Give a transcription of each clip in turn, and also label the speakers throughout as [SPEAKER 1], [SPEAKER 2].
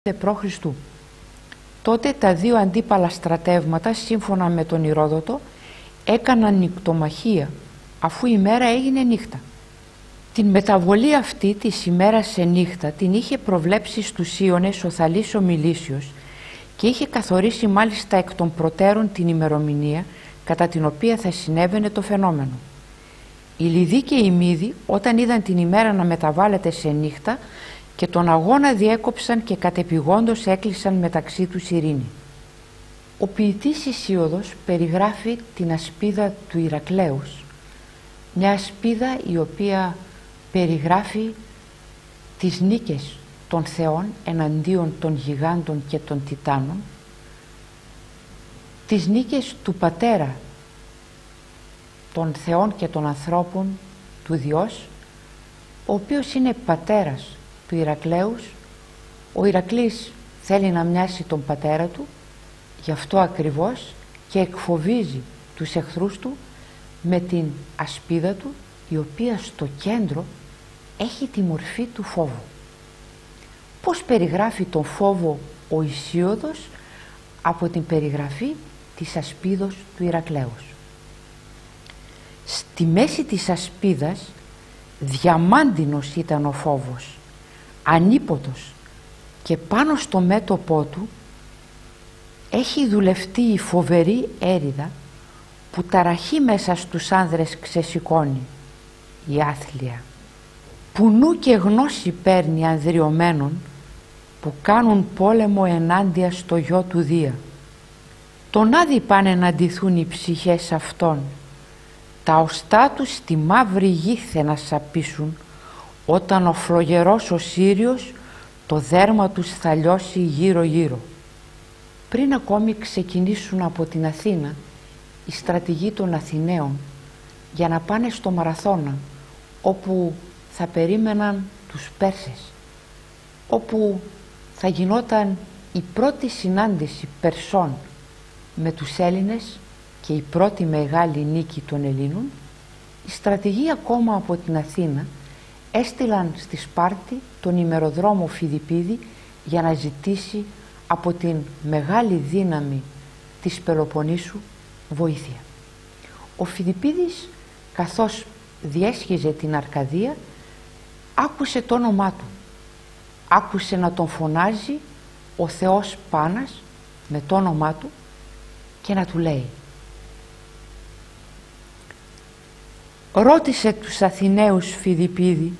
[SPEAKER 1] π.Χ. Τότε τα δύο αντίπαλα στρατεύματα, σύμφωνα με τον Ηρόδοτο, έκαναν νυκτομαχία, αφού η μέρα έγινε νύχτα. Την μεταβολή αυτή της ημέρας σε νύχτα την είχε προβλέψει στους Ίωνες ο Θαλής ο Μιλήσιος και είχε καθορίσει μάλιστα εκ των προτέρων την ημερομηνία κατά την οποία θα συνέβαινε το φαινόμενο. Οι Λιδοί και οι Μήδοι, όταν είδαν την ημέρα να μεταβάλλεται σε νύχτα, και τον αγώνα διέκοψαν και κατεπηγόντως έκλεισαν μεταξύ τους ειρήνη. Ο ποιητής Ησίωδος περιγράφει την ασπίδα του Ηρακλέους, μια ασπίδα η οποία περιγράφει τις νίκες των θεών εναντίον των γιγάντων και των τιτάνων, τις νίκες του πατέρα των θεών και των ανθρώπων, του Διός, ο οποίος είναι πατέρας του Ηρακλέους. Ο Ηρακλής θέλει να μοιάσει τον πατέρα του, γι' αυτό ακριβώς και εκφοβίζει τους εχθρούς του με την ασπίδα του, η οποία στο κέντρο έχει τη μορφή του φόβου. Πώς περιγράφει τον φόβο ο Ησίωδος? Από την περιγραφή της ασπίδος του Ηρακλέους. Στη μέση της ασπίδας διαμάντινος ήταν ο φόβος, ανίποτος, και πάνω στο μέτωπό του έχει δουλευτεί η φοβερή έρηδα που ταραχή μέσα στους άνδρες ξεσηκώνει, η άθλια, που νου και γνώση παίρνει ανδριωμένων που κάνουν πόλεμο ενάντια στο γιο του Δία. Τον άδει πάνε να ντυθούν οι ψυχές αυτών, τα οστά τους στη μαύρη γη να σαπίσουν, όταν ο φλογερός ο Σύριος το δέρμα τους θα λιώσει γύρω γύρω. Πριν ακόμη ξεκινήσουν από την Αθήνα οι στρατηγοί των Αθηναίων για να πάνε στο Μαραθώνα, όπου θα περίμεναν τους Πέρσες, όπου θα γινόταν η πρώτη συνάντηση Περσών με τους Έλληνες και η πρώτη μεγάλη νίκη των Ελλήνων, οι στρατηγοί ακόμα από την Αθήνα έστειλαν στη Σπάρτη τον ημεροδρόμο Φιδιππίδη για να ζητήσει από την μεγάλη δύναμη της Πελοποννήσου βοήθεια. Ο Φιδιππίδης, καθώς διέσχιζε την Αρκαδία, άκουσε το όνομά του. Άκουσε να τον φωνάζει ο Θεός Πάνας με το όνομά του και να του λέει: «Ρώτησε τους Αθηναίους, Φιδιππίδη,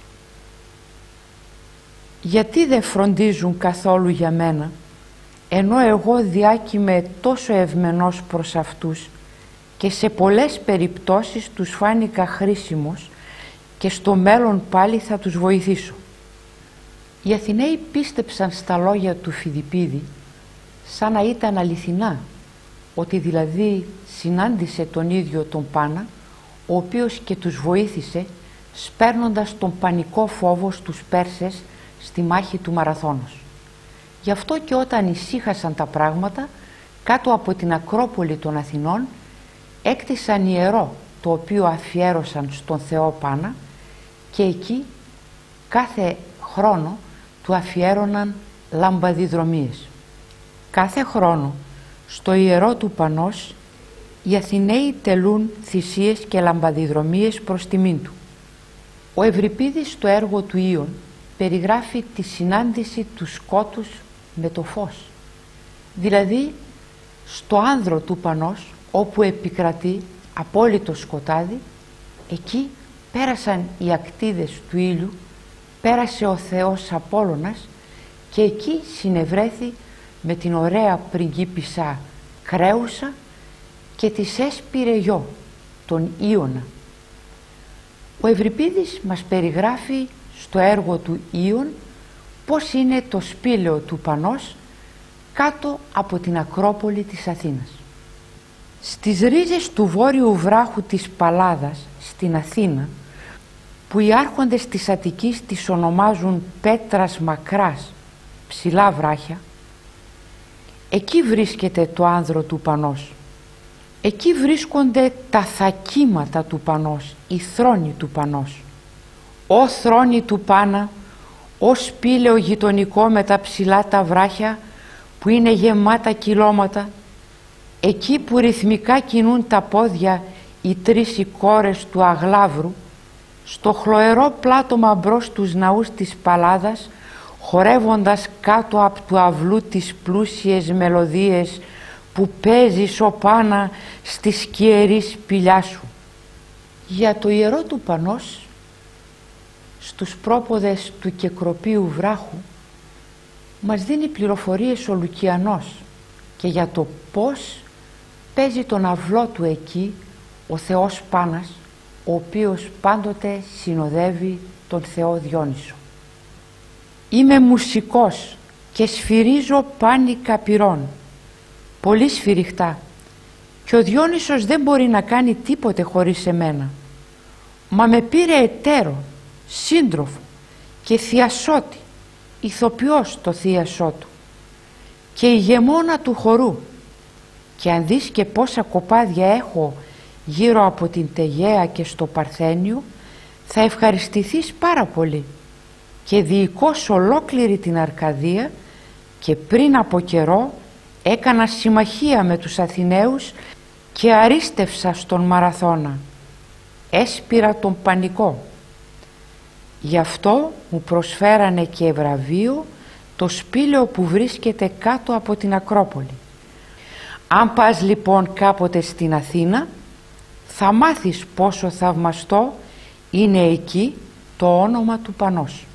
[SPEAKER 1] γιατί δεν φροντίζουν καθόλου για μένα, ενώ εγώ διάκειμαι τόσο ευμενός προς αυτούς και σε πολλές περιπτώσεις τους φάνηκα χρήσιμος και στο μέλλον πάλι θα τους βοηθήσω». Οι Αθηναίοι πίστεψαν στα λόγια του Φιδιππίδη σαν να ήταν αληθινά, ότι δηλαδή συνάντησε τον ίδιο τον Πάνα, ο οποίος και τους βοήθησε σπέρνοντας τον πανικό φόβο στους Πέρσες στη μάχη του Μαραθώνος. Γι' αυτό και όταν ησύχασαν τα πράγματα, κάτω από την Ακρόπολη των Αθηνών έκτισαν ιερό, το οποίο αφιέρωσαν στον Θεό Πάνα, και εκεί κάθε χρόνο του αφιέρωναν λαμπαδιδρομίες. Κάθε χρόνο στο ιερό του Πανός οι Αθηναίοι τελούν θυσίες και λαμπαδιδρομίες προς τιμήν του. Ο Ευρυπίδης στο έργο του Ιων περιγράφει τη συνάντηση του σκότους με το φως. Δηλαδή στο άνδρο του Πανός, όπου επικρατεί απόλυτο σκοτάδι, εκεί πέρασαν οι ακτίδες του ήλιου, πέρασε ο Θεός Απόλλωνας και εκεί συνευρέθη με την ωραία πριγκίπισσα Κρέουσα και της έσπηρε γιο, τον Ιωνα. Ο Ευρυπίδης μας περιγράφει στο έργο του Ιων πώς είναι το σπήλαιο του Πανός κάτω από την Ακρόπολη της Αθήνας. Στις ρίζες του βόρειου βράχου της Παλάδας στην Αθήνα, που οι άρχοντες της Αττικής τις ονομάζουν πέτρας μακράς, ψηλά βράχια, εκεί βρίσκεται το άνδρο του Πανός. Εκεί βρίσκονται τα θακίματα του Πανός, οι θρόνοι του Πανός. «Ω θρόνοι του Πάνα, ως σπήλαιο γειτονικό με τα ψηλά τα βράχια που είναι γεμάτα κυλώματα, εκεί που ρυθμικά κινούν τα πόδια οι τρεις οι κόρες του Αγλάβρου, στο χλωερό πλάτωμα μπρος τους ναούς της Παλάδας, χορεύοντας κάτω από του αυλού τις πλούσιες μελωδίες που παίζει σοπάνα στη σκιερή σπηλιά σου. Για το ιερό του Πανός, στους πρόποδες του Κεκροπίου βράχου, μας δίνει πληροφορίες ο Λουκιανός και για το πώς παίζει τον αυλό του εκεί ο Θεός Πάνας, ο οποίος πάντοτε συνοδεύει τον Θεό Διόνυσο. «Είμαι μουσικός και σφυρίζω πάνικα πυρών, πολύ σφυριχτά, και ο Διόνυσος δεν μπορεί να κάνει τίποτε χωρίς εμένα. Μα με πήρε εταίρο, σύντροφο και θειασότη, ηθοποιός το θείασό του και ηγεμόνα του χορού, και αν δεις και πόσα κοπάδια έχω γύρω από την Τεγέα και στο Παρθένιο, θα ευχαριστηθείς πάρα πολύ, και διοικώς ολόκληρη την Αρκαδία, και πριν από καιρό έκανα συμμαχία με τους Αθηναίους και αρίστευσα στον Μαραθώνα, έσπηρα τον πανικό. Γι' αυτό μου προσφέρανε και βραβείο το σπήλαιο που βρίσκεται κάτω από την Ακρόπολη. Αν πας λοιπόν κάποτε στην Αθήνα, θα μάθεις πόσο θαυμαστό είναι εκεί το όνομα του Πανός».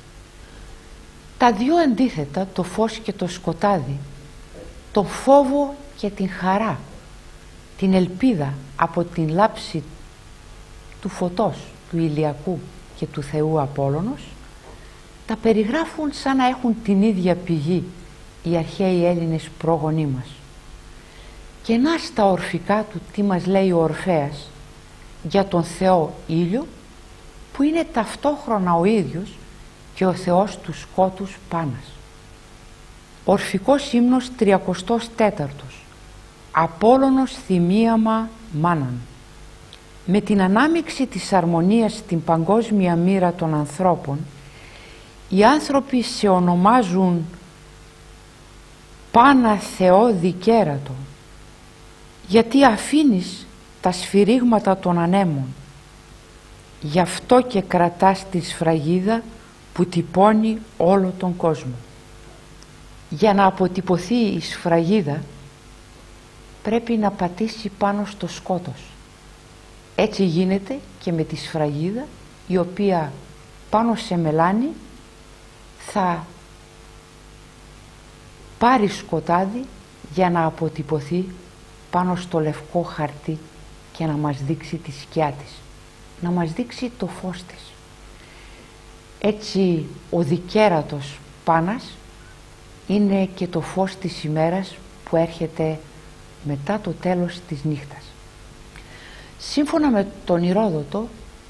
[SPEAKER 1] Τα δύο αντίθετα, το φως και το σκοτάδι, το φόβο και την χαρά, την ελπίδα από την λάψη του φωτός, του ηλιακού και του Θεού Απόλλωνος, τα περιγράφουν σαν να έχουν την ίδια πηγή οι αρχαίοι Έλληνες πρόγονοί μας. Και να στα ορφικά του τι μας λέει ο Ορφέας για τον Θεό Ήλιο, που είναι ταυτόχρονα ο ίδιος και ο Θεός του σκότους Πάνας. Ορφικός ύμνος 34ος. Απόλλωνος θυμίαμα μάναν. Με την ανάμειξη της αρμονίας στην παγκόσμια μοίρα των ανθρώπων, οι άνθρωποι σε ονομάζουν Πάνα Θεό δικέρατο, γιατί αφήνεις τα σφυρίγματα των ανέμων. Γι' αυτό και κρατάς τη σφραγίδα που τυπώνει όλο τον κόσμο. Για να αποτυπωθεί η σφραγίδα πρέπει να πατήσει πάνω στο σκότος. Έτσι γίνεται και με τη σφραγίδα, η οποία πάνω σε μελάνι θα πάρει σκοτάδι για να αποτυπωθεί πάνω στο λευκό χαρτί και να μας δείξει τη σκιά της, να μας δείξει το φως της. Έτσι ο δικέρατος Πάνας είναι και το φως της ημέρας που έρχεται μετά το τέλος της νύχτας. Σύμφωνα με τον Ηρόδοτο,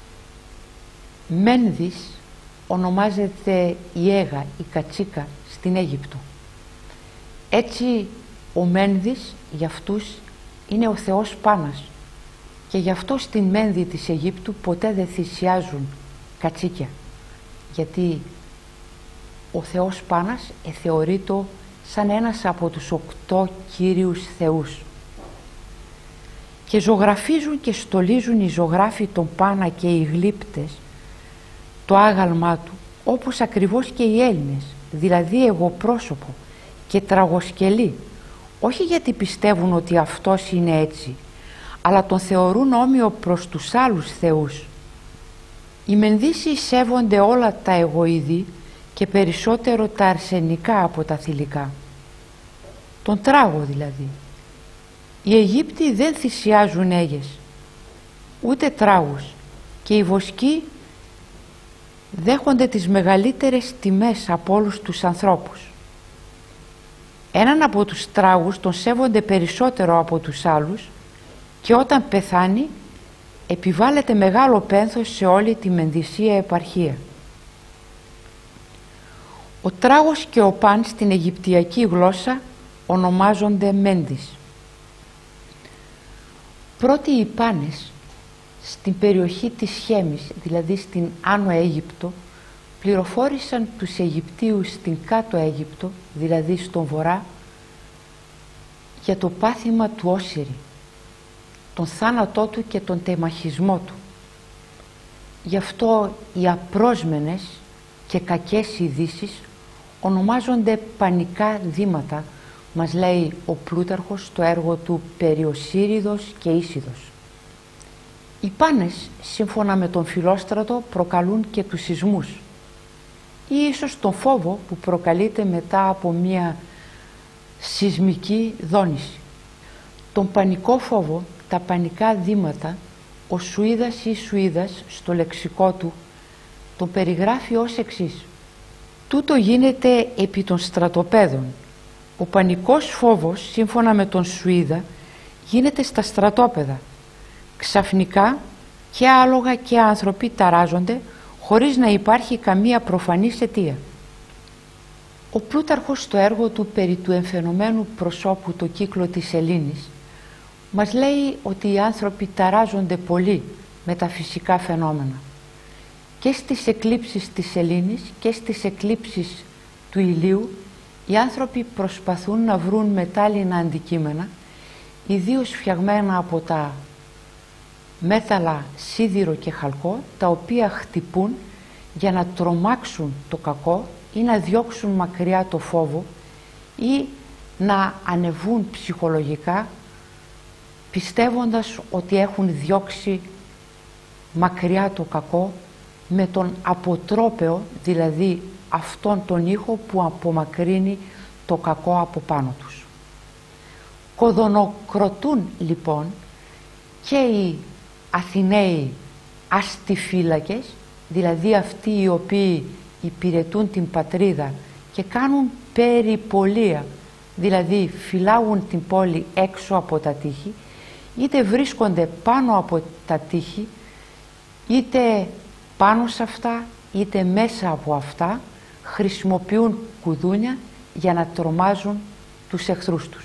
[SPEAKER 1] Μένδης ονομάζεται η Αίγα, η κατσίκα στην Αίγυπτο. Έτσι ο Μένδης για αυτούς είναι ο Θεός Πάνας, και γι' αυτό στην Μένδη της Αιγύπτου ποτέ δεν θυσιάζουν κατσίκια, γιατί ο Θεός Πάνας θεωρείται σαν ένας από τους 8 κύριους θεούς. Και ζωγραφίζουν και στολίζουν οι ζωγράφοι τον Πάνα και οι γλύπτες το άγαλμά του, όπως ακριβώς και οι Έλληνες, δηλαδή εγωπρόσωπο και τραγοσκελή, όχι γιατί πιστεύουν ότι αυτός είναι έτσι, αλλά τον θεωρούν όμοιο προς τους άλλους θεούς. Οι Μενδύσοι σέβονται όλα τα εγωειδή και περισσότερο τα αρσενικά από τα θηλυκά, τον τράγο δηλαδή. Οι Αιγύπτιοι δεν θυσιάζουν αίγες, ούτε τράγους, και οι βοσκοί δέχονται τις μεγαλύτερες τιμές από όλους τους ανθρώπους. Έναν από τους τράγους τον σέβονται περισσότερο από τους άλλους, και όταν πεθάνει επιβάλλεται μεγάλο πένθος σε όλη τη Μενδυσία επαρχία. Ο τράγος και ο Παν στην Αιγυπτιακή γλώσσα ονομάζονται Μένδης. Πρώτοι οι Πάνες στην περιοχή της Χέμης, δηλαδή στην Άνω Αίγυπτο, πληροφόρησαν τους Αιγυπτίους στην κάτω Αίγυπτο, δηλαδή στον βορρά, για το πάθημα του Όσιρη, τον θάνατό του και τον τεμαχισμό του. Γι' αυτό οι απρόσμενες και κακές ειδήσεις ονομάζονται πανικά δήματα, μας λέει ο Πλούταρχος στο έργο του «Περί Οσύριδος και Ίσιδος». Οι πάνες, σύμφωνα με τον Φιλόστρατο, προκαλούν και τους σεισμούς ή ίσως τον φόβο που προκαλείται μετά από μία σεισμική δόνηση. Τον πανικό φόβο, τα πανικά δήματα, ο Σουίδας ή Σουίδας στο λεξικό του τον περιγράφει ως εξής: «Τούτο γίνεται επί των στρατοπέδων. Ο πανικός φόβος, σύμφωνα με τον Σουίδα, γίνεται στα στρατόπεδα. Ξαφνικά και άλογα και άνθρωποι ταράζονται χωρίς να υπάρχει καμία προφανής αιτία». Ο Πλούταρχος στο έργο του «Περί του εμφαινομένου προσώπου το κύκλο της Ελλήνης» μας λέει ότι οι άνθρωποι ταράζονται πολύ με τα φυσικά φαινόμενα. Και στις εκλήψεις της Ελλήνης και στις εκλήψεις του ηλίου οι άνθρωποι προσπαθούν να βρουν μετάλλινα αντικείμενα, ιδίως φτιαγμένα από τα μέταλλα σίδηρο και χαλκό, τα οποία χτυπούν για να τρομάξουν το κακό ή να διώξουν μακριά το φόβο ή να ανεβούν ψυχολογικά, πιστεύοντας ότι έχουν διώξει μακριά το κακό με τον αποτρόπαιο, δηλαδή αυτόν τον ήχο που απομακρύνει το κακό από πάνω τους. Κοδωνοκροτούν λοιπόν και οι Αθηναίοι αστιφύλακες, δηλαδή αυτοί οι οποίοι υπηρετούν την πατρίδα και κάνουν περιπολία, δηλαδή φυλάγουν την πόλη έξω από τα τείχη, είτε βρίσκονται πάνω από τα τείχη, είτε πάνω σε αυτά, είτε μέσα από αυτά, χρησιμοποιούν κουδούνια για να τρομάζουν τους εχθρούς τους.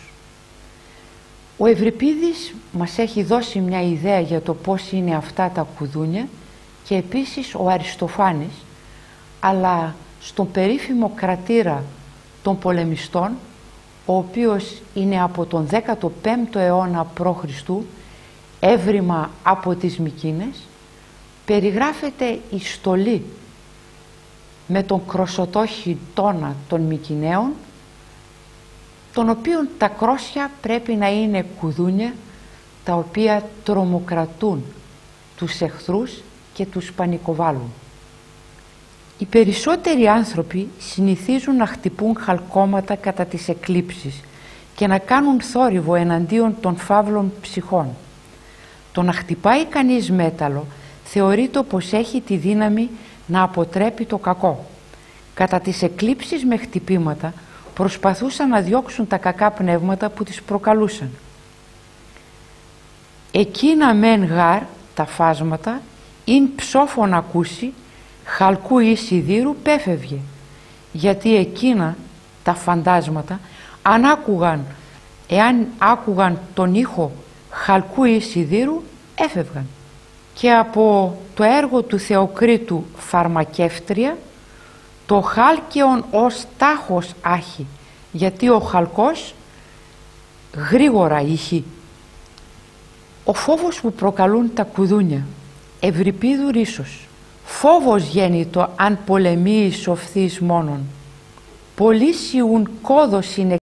[SPEAKER 1] Ο Ευρυπίδης μας έχει δώσει μια ιδέα για το πώς είναι αυτά τα κουδούνια και επίσης ο Αριστοφάνης, αλλά στον περίφημο κρατήρα των πολεμιστών, ο οποίος είναι από τον 15ο αιώνα π.Χ., έβριμα από τις Μικίνες, περιγράφεται η στολή με τον κροσωτόχητώνα των Μικηναίων, των οποίων τα κρόσια πρέπει να είναι κουδούνια τα οποία τρομοκρατούν τους εχθρούς και τους πανικοβάλλουν. Οι περισσότεροι άνθρωποι συνηθίζουν να χτυπούν χαλκόματα κατά τις εκλήψεις και να κάνουν θόρυβο εναντίον των φαύλων ψυχών. Το να χτυπάει κανείς μέταλλο θεωρείται πως έχει τη δύναμη να αποτρέπει το κακό. Κατά τις εκλήψεις με χτυπήματα προσπαθούσαν να διώξουν τα κακά πνεύματα που τις προκαλούσαν. Εκείνα μεν γάρ, τα φάσματα, ειν ψόφων ακούσει, χαλκού ή σιδήρου πέφευγε, γιατί εκείνα τα φαντάσματα εάν άκουγαν τον ήχο χαλκού ή σιδήρου έφευγαν. Και από το έργο του Θεοκρίτου «Φαρμακεύτρια», το χάλκεον ως τάχος άχει, γιατί ο χαλκός γρήγορα ηχεί. Ο φόβος που προκαλούν τα κουδούνια, Ευρυπίδου Ρήσος. Φόβος γέννητο αν πολεμείς οφθείς μόνον. Πολλοί σιουν κόδος είναι